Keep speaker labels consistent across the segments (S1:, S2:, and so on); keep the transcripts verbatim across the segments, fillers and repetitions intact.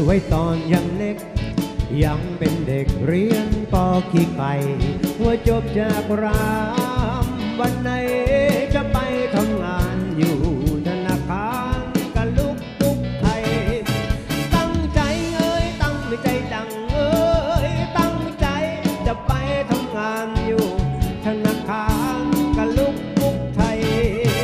S1: ว้ตอนยังเล็กยังเป็นเด็กเรียนปอขี้ไก่ว่าจบจากรามวันไหนจะไปทำงานอยู่ธนาคารกับลูกปุ๊กไทยตั้งใจเอ้ยตั้งใจจังเอ้ยตั้งใจจะไปทำงานอยู่ธนาคารกับลูกปุ๊กไทย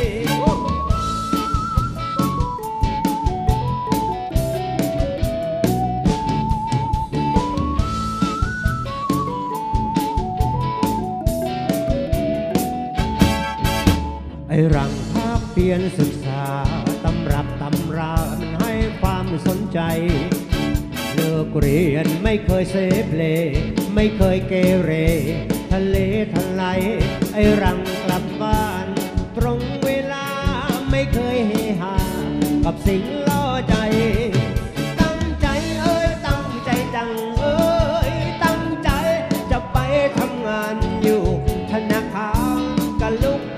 S1: ไอ้รังภาคเพียนศึกษาตำรับตำรามันให้ความสนใจเลิกเรียนไม่เคยเสพเลไม่เคยเกเรทะเลทลายไอ้รังกลับบ้านตรงเวลาไม่เคยเฮฮากับสิ่งล่อใจตั้งใจเอ้ยตั้งใจจังเอ้ยตั้งใจจะไปทำงานอยู่ธนาคารกับลูก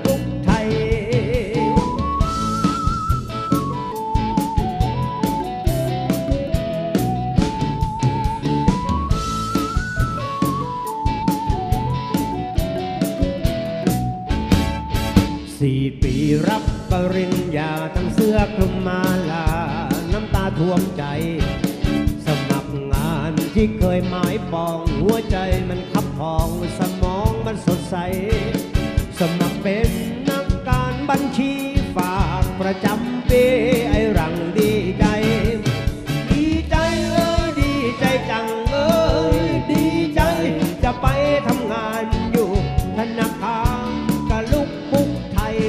S1: สี่ปีรับปริญญาตั้งเสื้อคลุมมาลาน้ำตาท่วมใจสมัครงานที่เคยหมายปองหัวใจมันขับพองสมองมันสดใสสมัครเป็นนักการบัญชีฝากประจำปีไอ้รังดีใจดีใจเอ้ยดีใจจังเอ้ยดีใจจะไปทำงานอยู่ธนาคารกับลูกปุ๊กไทย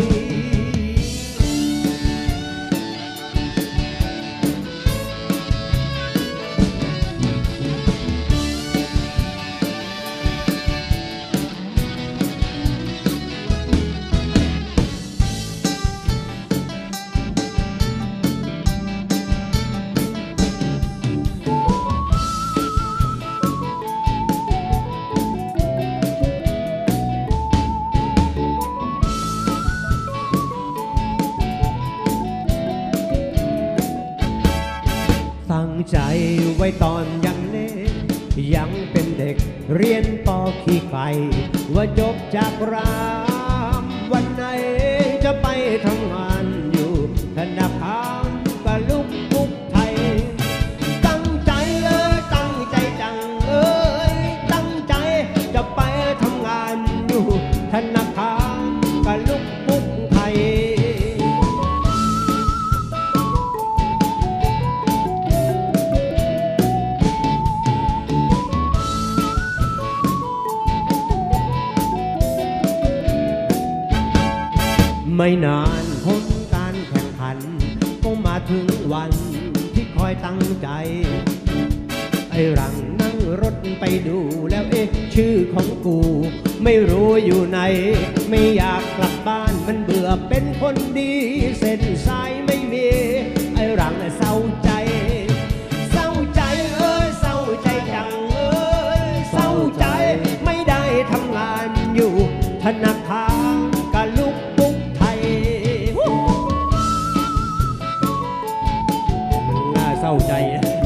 S1: ตั้งใจไว้ตอนยังเล็กยังเป็นเด็กเรียนปอขี้ไก่ว่าจบจากรามวันไหนจะไปทำงานอยู่ธนาคารกับลูกปุ๊กไทยตั้งใจเอ้ยตั้งใจจังเอ้ยตั้งใจจะไปทำงานอยู่ธนาคารกับลูกปุ๊กไทยไม่นานผลการแข่งขันก็มาถึงวันที่คอยตั้งใจไอ้รังนั่งรถไปดูแล้วเอ๊ะชื่อของกูไม่รู้อยู่ไหนไม่อยากกลับบ้านมันเบื่อเป็นคนดีเส้นสายไม่มีไอ้รังเศร้าใจเศร้าใจเอ้ยเศร้าใจจังเอ้ยเศร้าใจไม่ได้ทำงานอยู่ธนาคารกับลูกปุ๊กไทยมันน่าเศร้าใจ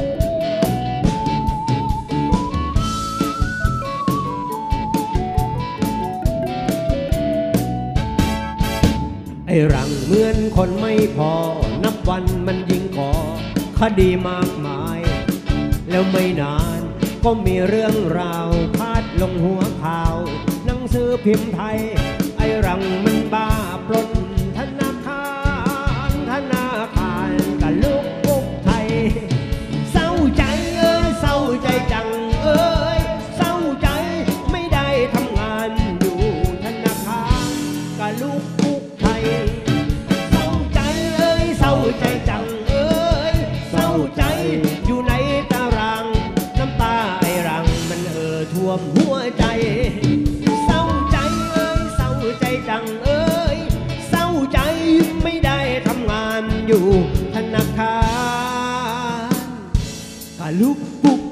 S1: ไอ้รังเหมือนคนไม่พอนับวันมันยิ่งก่อคดีมากมายแล้วไม่นานก็มีเรื่องราวพาดลงหัวข่าวหนังสือพิมพ์ไทยไอ้รังมันบ้าปล้นธนาคารธนาคารกับลูกปุ๊กไทยเศร้าใจเอ้ยเศร้าใจจังเอ้ยเศร้าใจไม่ได้ทำงานอยู่ธนาคารกับลูกปุ๊กไทยเศร้าใจเอ้ยเศร้าใจจังเอ้ยเศร้าใจอยู่ในตารางน้ำตาไอ้รังมันเอ่อท่วมหัวใจเศร้าใจเอ้ยเศร้าใจจังเอ้ยเศร้าใจไม่ได้ทำงานอยู่ธนาคารกับลูกปุ๊ก